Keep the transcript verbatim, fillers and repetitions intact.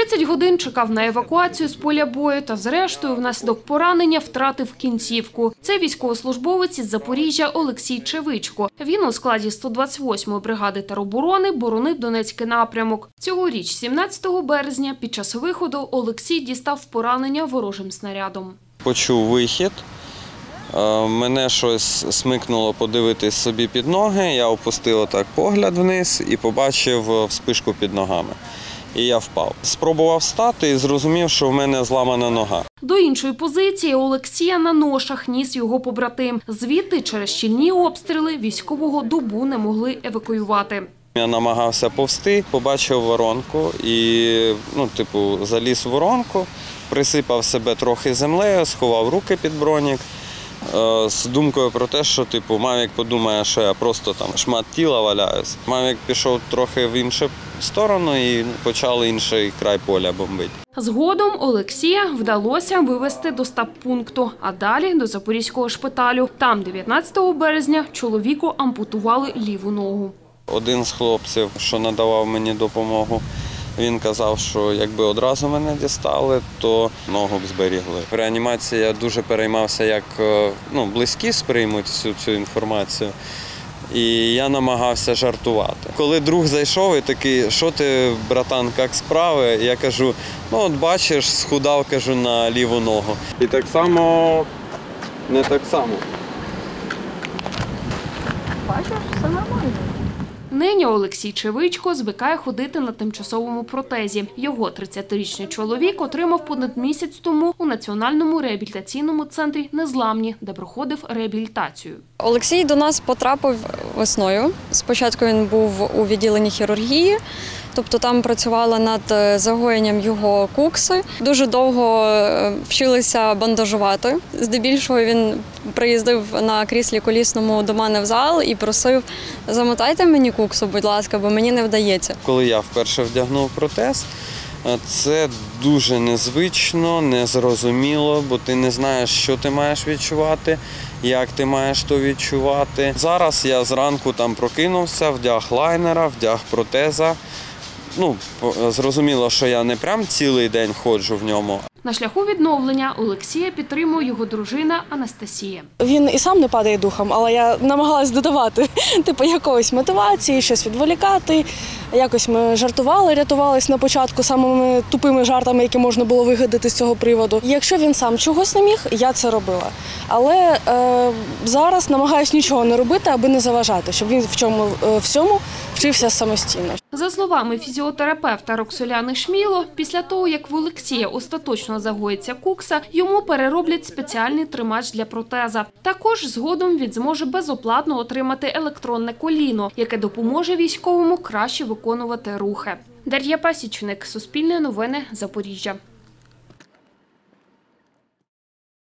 тридцять годин чекав на евакуацію з поля бою та зрештою внаслідок поранення втратив кінцівку. Це військовослужбовець із Запоріжжя Олексій Чевичко. Він у складі сто двадцять восьмої бригади тероборони боронив Донецький напрямок. Цьогоріч, сімнадцятого березня, під час виходу Олексій дістав поранення ворожим снарядом. Почув вихід. Мене щось смикнуло подивитись собі під ноги, я опустив отак погляд вниз і побачив вспишку під ногами. І я впав. Спробував встати і зрозумів, що в мене зламана нога. До іншої позиції Олексія на ношах ніс його побратим. Звідти через щільні обстріли військового добу не могли евакуювати. Я намагався повзти, побачив воронку і, ну, типу, заліз в воронку, присипав себе трохи землею, сховав руки під бронік. З думкою про те, що типу, Мавік подумає, що я просто там шмат тіла валяюсь. Мавік пішов трохи в іншу сторону і почали інший край поля бомбити. Згодом Олексія вдалося вивезти до стаб-пункту, а далі до Запорізького шпиталю. Там дев'ятнадцятого березня чоловіку ампутували ліву ногу. Один з хлопців, що надавав мені допомогу, він казав, що якби одразу мене дістали, то ногу б зберігли. В реанімації я дуже переймався, як ну, близькі сприймуть всю цю інформацію. І я намагався жартувати. Коли друг зайшов і такий, що ти, братан, як справи? Я кажу, ну от бачиш, схудав, кажу, на ліву ногу. І так само, не так само. Бачиш, все нормально. Нині Олексій Чевичко звикає ходити на тимчасовому протезі. Його тридцятирічний чоловік отримав понад місяць тому у Національному реабілітаційному центрі «Незламні», де проходив реабілітацію. Олексій до нас потрапив весною. Спочатку він був у відділенні хірургії, тобто там працювала над загоєнням його кукси. Дуже довго вчилися бандажувати. Здебільшого він приїздив на кріслі колісному до мене в зал і просив: замотайте мені куксу, будь ласка, бо мені не вдається. Коли я вперше вдягнув протез, це дуже незвично, незрозуміло, бо ти не знаєш, що ти маєш відчувати, як ти маєш то відчувати. Зараз я зранку там прокинувся, вдяг лайнера, вдяг протеза. Ну, зрозуміло, що я не прям цілий день ходжу в ньому. На шляху відновлення Олексія підтримує його дружина Анастасія. Він і сам не падає духом, але я намагалась додавати типу якоїсь мотивації, щось відволікати. Якось ми жартували, рятувались на початку самими тупими жартами, які можна було вигадати з цього приводу. Якщо він сам чогось не міг, я це робила. Але е, зараз намагаюсь нічого не робити, аби не заважати, щоб він в чому е, всьому вчився самостійно. За словами фізіотерапевта Роксоляни Шміло, після того, як в Олексія остаточно загоїться кукса, йому перероблять спеціальний тримач для протеза. Також згодом він зможе безоплатно отримати електронне коліно, яке допоможе військовому краще виконувати рухи. Дар'я Пасічник, Суспільне новини, Запоріжжя.